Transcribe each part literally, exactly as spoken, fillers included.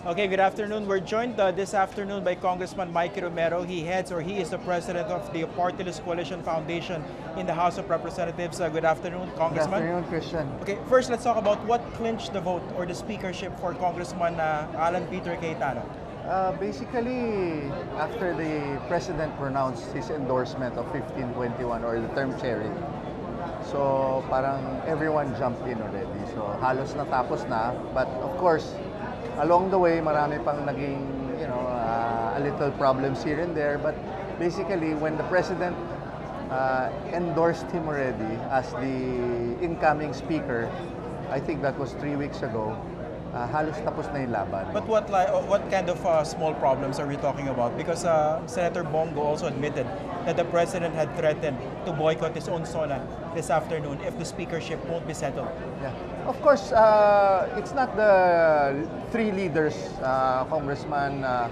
Okay, good afternoon. We're joined uh, this afternoon by Congressman Mikee Romero. He heads or he is the president of the Partyless Coalition Foundation in the House of Representatives. Uh, good afternoon, Congressman. Good afternoon, Christian. Okay, first let's talk about what clinched the vote or the speakership for Congressman uh, Alan Peter Cayetano. Uh, basically, after the president pronounced his endorsement of fifteen twenty-one or the term sharing, so parang everyone jumped in already. So halos natapos na, but of course, along the way, marami pang naging, you know, uh, a little problems here and there. But basically, when the president uh, endorsed him already as the incoming speaker, I think that was three weeks ago, uh, halos tapos na yung laban. But what li what kind of uh, small problems are we talking about? Because uh, Senator Bongo also admitted that the president had threatened to boycott his own SONA this afternoon if the speakership won't be settled. Yeah. Of course, uh, it's not the three leaders, uh, Congressman, uh,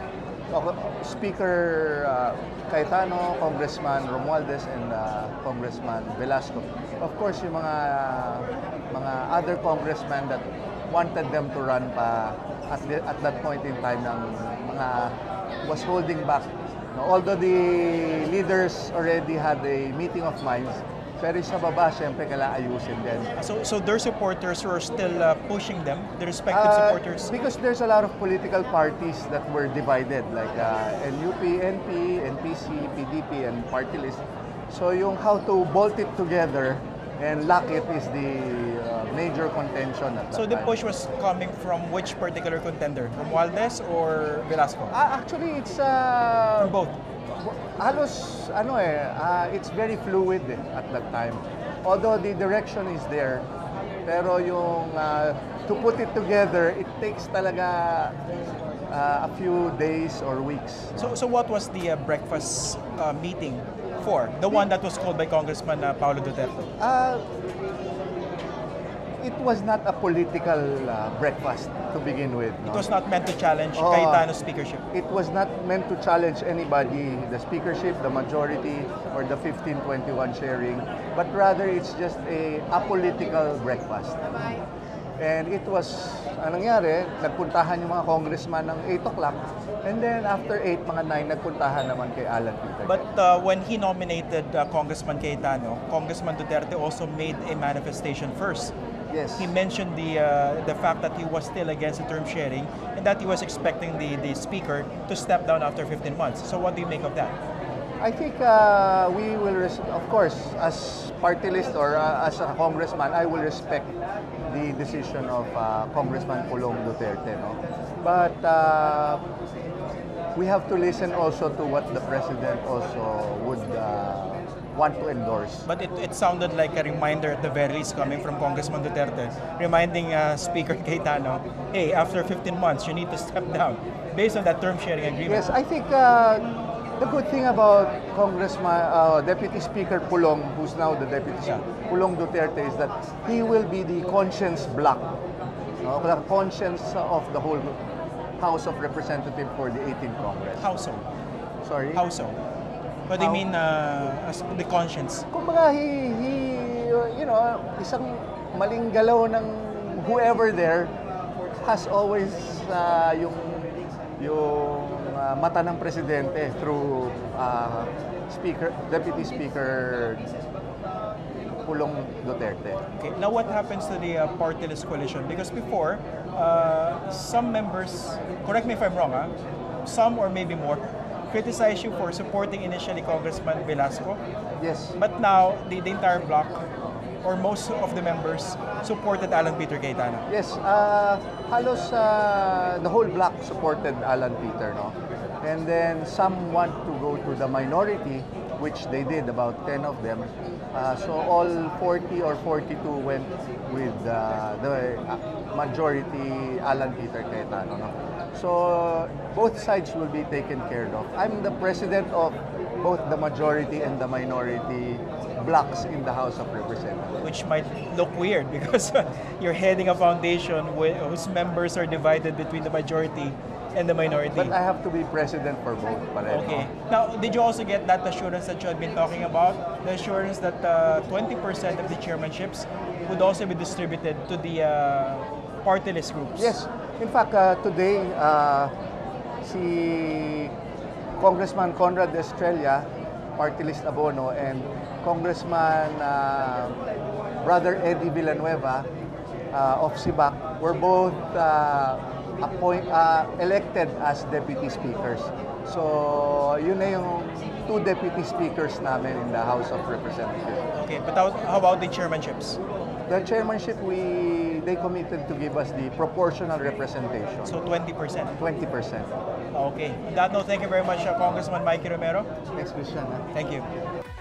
Speaker uh, Cayetano, Congressman Romualdez, and uh, Congressman Velasco. Of course, yung mga mga other congressmen that wanted them to run pa at, the, at that point in time ng mga was holding back. No, although the leaders already had a meeting of minds, pero sa baba, siyempre, kailangan ayusin din. So, so their supporters were still uh, pushing them, the respective uh, supporters? Because there's a lot of political parties that were divided, like uh, N U P, N P, N P C, P D P, and party list. So yung how to bolt it together and lock it is the uh, major contention at that So the time. push was coming from which particular contender? Romualdez or Velasco? Uh, actually, it's... Uh, From both? Halos, ano eh, uh, it's very fluid eh, at that time. Although the direction is there, pero yung uh, to put it together, it takes talaga uh, a few days or weeks. So, so what was the uh, breakfast uh, meeting for? The one that was called by Congressman uh, Paulo Duterte? Uh, it was not a political uh, breakfast to begin with. No? It was not meant to challenge Oh, Cayetano's speakership. It was not meant to challenge anybody, the speakership, the majority, or the fifteen twenty-one sharing, but rather it's just a apolitical breakfast. And it was, anong nangyari, nagpuntahan yung mga congressman ng eight o'clock, and then after eight, mga nine, nagpuntahan naman kay Alan Peter. But uh, when he nominated uh, Congressman Cayetano, Congressman Duterte also made a manifestation first. Yes. He mentioned the uh, the fact that he was still against the term sharing and that he was expecting the, the speaker to step down after fifteen months. So what do you make of that? I think uh, we will, res of course, as party list or uh, as a congressman, I will respect the decision of uh, Congressman Pulong Duterte. No? But uh, we have to listen also to what the president also would uh, want to endorse. But it, it sounded like a reminder at the very least coming from Congressman Duterte, reminding uh, Speaker Cayetano, hey, after fifteen months, you need to step down based on that term sharing agreement. Yes, I think uh, the good thing about Congressman, uh, Deputy Speaker Pulong, who's now the Deputy Yeah. Pulong Duterte, is that he will be the conscience block, no? The conscience of the whole House of Representatives for the eighteenth Congress. How so? Sorry? How so? What do you How? mean uh, as the conscience? Kumbaga, he, he, you know, isang maling galaw ng whoever there has always uh, yung, yung uh, mata ng presidente through uh, Speaker, Deputy Speaker Pulong Duterte. Okay, now what happens to the uh, partyless coalition? Because before, uh, some members, correct me if I'm wrong, huh? Some or maybe more, criticized you for supporting initially Congressman Velasco. Yes. But now, the, the entire bloc, or most of the members, supported Alan Peter Cayetano. Yes, uh, halos uh, the whole bloc supported Alan Peter, no? And then some want to go to the minority, which they did, about ten of them. Uh, so all forty or forty-two went with uh, the majority Alan Peter Cayetano, no? So both sides will be taken care of. I'm the president of both the majority and the minority blocks in the House of Representatives. Which might look weird because you're heading a foundation whose members are divided between the majority and the minority. But I have to be president for both. Pareho. Okay. Now, did you also get that assurance that you had been talking about? The assurance that uh, twenty percent of the chairmanships would also be distributed to the uh, party list groups. Yes. In fact, uh, today, uh, si Congressman Conrad Estrella, party list abono, and Congressman uh, Brother Eddie Villanueva uh, of S I B A C were both uh, appoint, uh, elected as deputy speakers. So, yun na yung two deputy speakers namin in the House of Representatives. Okay, but how, how about the chairmanships? The chairmanship, we they committed to give us the proportional representation. So twenty percent. twenty percent. Okay. On that note, thank you very much, uh, Congressman Mikee Romero. Thanks, Christian. Thank you.